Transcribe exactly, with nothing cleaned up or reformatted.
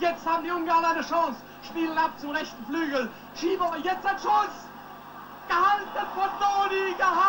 Jetzt haben die Ungarn eine Chance. Spielen ab zum rechten Flügel. Schieben, jetzt ein Schuss. Gehalten von Doni, gehalten.